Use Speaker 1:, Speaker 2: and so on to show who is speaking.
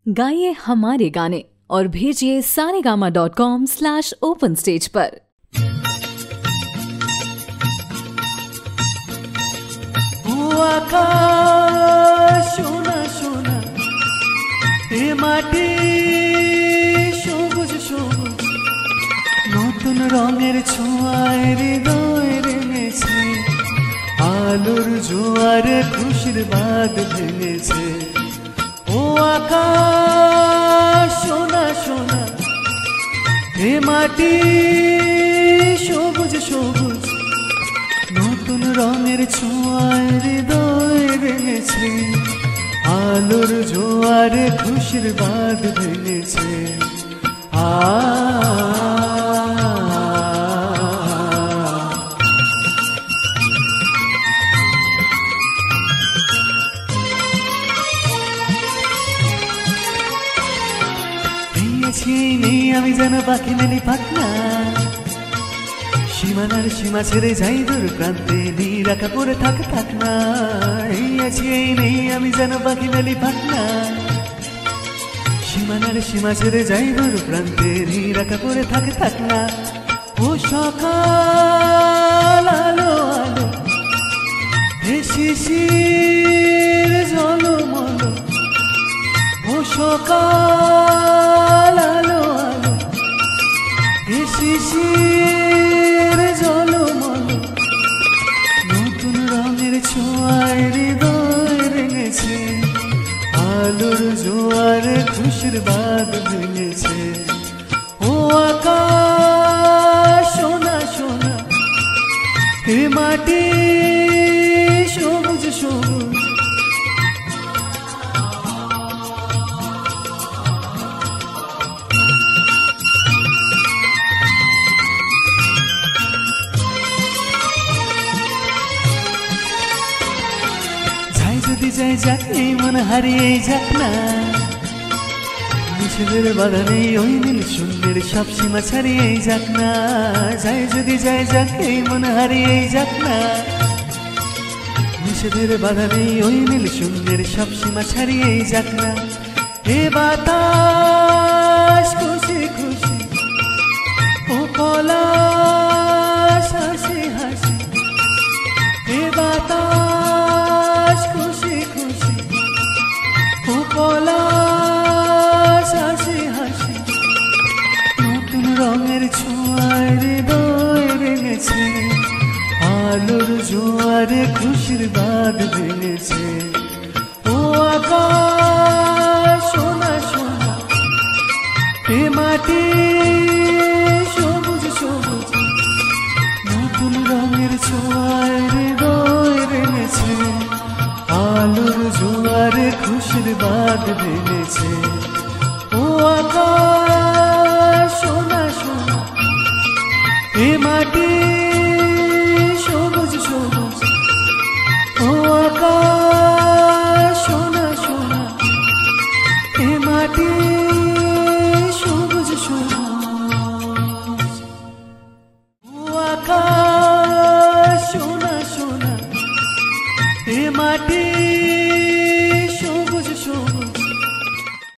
Speaker 1: गाइए हमारे गाने और भेजिए saregama.com/open stage पर।
Speaker 2: সোনা সোনা এ মাটি সবুজ সবুজ নতুন রঙের ছোঁয়ায় হৃদয় রেঙেছে, আলোর জোয়ারে খুশির বাঁধ ভেঙেছে। ও আকাশ সোনা সোনা এ মাটি সবুজ সবুজ নতুন রঙের ছোঁয়ায় হৃদয় রেঙেছে, আলোর জোয়ারে খুশির বাঁধ ভেঙেছে। নেই আমি যেন পাখি মেলি পাখনা, সীমানার সীমা ছেড়ে যাই দূর প্রান্তে, নিরাকা পরে থাক থাক না। এই আছি এই নেই আমি যেন পাখি মেলি পাখনা, সীমানার সীমা ছেড়ে যাই দূর প্রান্তে, নিরাকা পরে থাক থাক না। ও সকাল আলো আলো হে শিশির ঝলমল, ও সকাল আলো আলো হে শিশির ঝলমল নতুন রঙের ছোঁয়ায় হৃদয় রেঙেছে, আলোর জোয়ারে খুশির বাঁধ ভেঙেছে। ও আকাশ সোনা সোনা হে মাটি সবুজ সবুজ যদি যাই যাক এই মন হারিয়ে যাক না, মিছিলের বাধা নেই ওই নীল শূন্যের সব সীমা ছাড়িয়ে যাক না। যাই যদি যাই যাক এই মন হারিয়ে যাক না, মিছিলের বাধা নেই ওই নীল শূন্যের সব সীমা ছাড়িয়ে যাক না। এ বাতাস খুশি খুশি ও পলাশ হাসি হাসি, এ বাতাস খুশি খুশি ও পলাশ হাসি হাসি নতুন রঙের ছোঁয়ায় হৃদয় রেঙেছে, আলোর জোয়ারে খুশির বাঁধ ভেঙেছে। ও আকাশ সোনা সোনা এ মাটি সবুজ সবুজ নতুন রঙের ছোঁয়ায় হৃদয় রেঙেছে, আলোর জোয়ারে খুশির বাঁধ ভেঙেছে। ও আকাশ সোনা সোনা এ মাটি